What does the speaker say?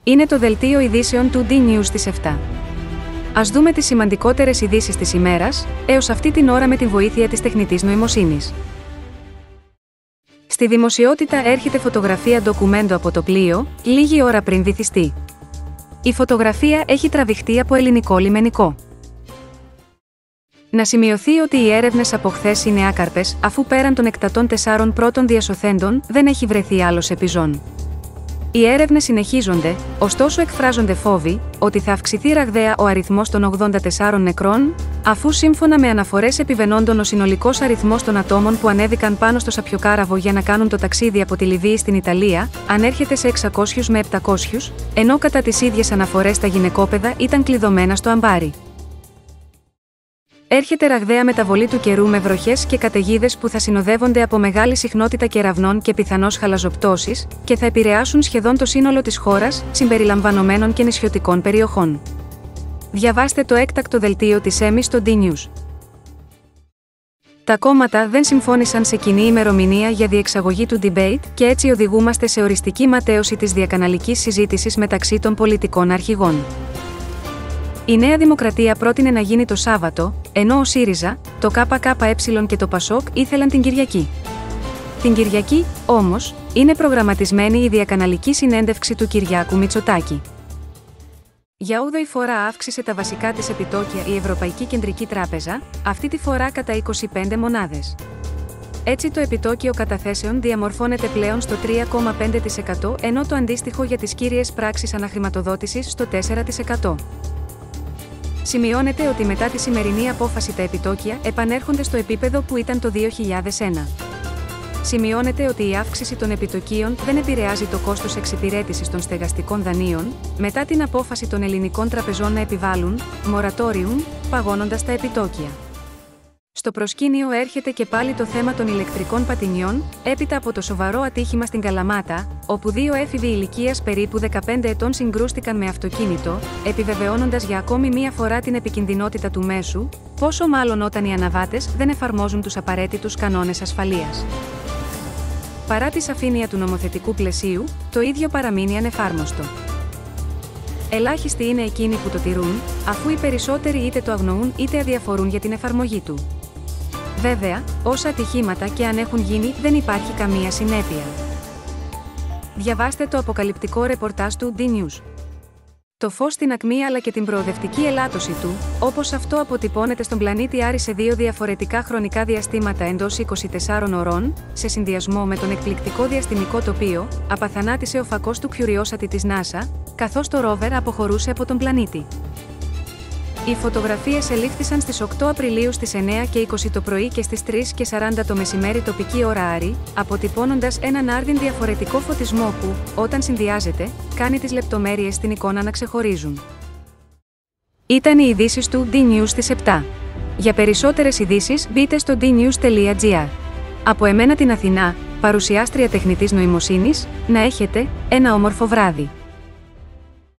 Είναι το δελτίο ειδήσεων του D-News στις 7. Ας δούμε τις σημαντικότερες ειδήσεις της ημέρας, έως αυτή την ώρα με τη βοήθεια της τεχνητής νοημοσύνης. Στη δημοσιότητα έρχεται φωτογραφία ντοκουμέντο από το πλοίο, λίγη ώρα πριν βυθιστεί. Η φωτογραφία έχει τραβηχτεί από ελληνικό λιμενικό. Να σημειωθεί ότι οι έρευνες από χθες είναι άκαρπες, αφού πέραν των εκτατών 4 πρώτων διασωθέντων δεν έχει βρεθεί άλλος επιζών. Οι έρευνες συνεχίζονται, ωστόσο εκφράζονται φόβοι ότι θα αυξηθεί ραγδαία ο αριθμός των 84 νεκρών, αφού σύμφωνα με αναφορές επιβενόντων ο συνολικός αριθμός των ατόμων που ανέβηκαν πάνω στο σαπιοκάραβο για να κάνουν το ταξίδι από τη Λιβύη στην Ιταλία, ανέρχεται σε 600 με 700, ενώ κατά τις ίδιες αναφορές τα γυναικόπαιδα ήταν κλειδωμένα στο αμπάρι. Έρχεται ραγδαία μεταβολή του καιρού με βροχές και καταιγίδες που θα συνοδεύονται από μεγάλη συχνότητα κεραυνών και πιθανώς χαλαζοπτώσεις και θα επηρεάσουν σχεδόν το σύνολο της χώρας, συμπεριλαμβανομένων και νησιωτικών περιοχών. Διαβάστε το έκτακτο δελτίο της ΕΜΗ στο D-News. Τα κόμματα δεν συμφώνησαν σε κοινή ημερομηνία για διεξαγωγή του debate και έτσι οδηγούμαστε σε οριστική ματαίωση της διακαναλικής συζήτησης μεταξύ των πολιτικών αρχηγών. Η Νέα Δημοκρατία πρότεινε να γίνει το Σάββατο, ενώ ο ΣΥΡΙΖΑ, το ΚΚΕ και το ΠΑΣΟΚ ήθελαν την Κυριακή. Την Κυριακή, όμως, είναι προγραμματισμένη η διακαναλική συνέντευξη του Κυριάκου Μητσοτάκη. Για 8η φορά αύξησε τα βασικά της επιτόκια η Ευρωπαϊκή Κεντρική Τράπεζα, αυτή τη φορά κατά 25 μονάδες. Έτσι το επιτόκιο καταθέσεων διαμορφώνεται πλέον στο 3,5%, ενώ το αντίστοιχο για τις κύριες πράξεις αναχρηματοδότησης στο 4%. Σημειώνεται ότι μετά τη σημερινή απόφαση τα επιτόκια επανέρχονται στο επίπεδο που ήταν το 2001. Σημειώνεται ότι η αύξηση των επιτοκίων δεν επηρεάζει το κόστος εξυπηρέτησης των στεγαστικών δανείων, μετά την απόφαση των ελληνικών τραπεζών να επιβάλλουν moratorium, παγώνοντας τα επιτόκια. Στο προσκήνιο έρχεται και πάλι το θέμα των ηλεκτρικών πατινιών, έπειτα από το σοβαρό ατύχημα στην Καλαμάτα, όπου 2 έφηβοι ηλικίας περίπου 15 ετών συγκρούστηκαν με αυτοκίνητο, επιβεβαιώνοντας για ακόμη μία φορά την επικινδυνότητα του μέσου, πόσο μάλλον όταν οι αναβάτες δεν εφαρμόζουν τους απαραίτητους κανόνες ασφαλείας. Παρά τη σαφήνεια του νομοθετικού πλαισίου, το ίδιο παραμείνει ανεφάρμοστο. Ελάχιστοι είναι εκείνοι που το τηρούν, αφού οι περισσότεροι είτε το αγνοούν είτε αδιαφορούν για την εφαρμογή του. Βέβαια, όσα ατυχήματα και αν έχουν γίνει δεν υπάρχει καμία συνέπεια. Διαβάστε το αποκαλυπτικό ρεπορτάζ του D-News. Το φως στην ακμή αλλά και την προοδευτική ελάττωση του, όπως αυτό αποτυπώνεται στον πλανήτη Άρη σε 2 διαφορετικά χρονικά διαστήματα εντός 24 ωρών, σε συνδυασμό με τον εκπληκτικό διαστημικό τοπίο, απαθανάτησε ο φακός του Curiosity της NASA, καθώς το ρόβερ αποχωρούσε από τον πλανήτη. Οι φωτογραφίες ελήφθησαν στις 8 Απριλίου στις 9:20 το πρωί και στις 3:40 το μεσημέρι τοπική ώρα Άρη, αποτυπώνοντας έναν άρδιν διαφορετικό φωτισμό που, όταν συνδυάζεται, κάνει τις λεπτομέρειες στην εικόνα να ξεχωρίζουν. Ήταν οι ειδήσεις του D-News στις 7. Για περισσότερες ειδήσεις μπείτε στο dnews.gr. Από εμένα την Αθηνά, παρουσιάστρια τεχνητής νοημοσύνης, να έχετε ένα όμορφο βράδυ.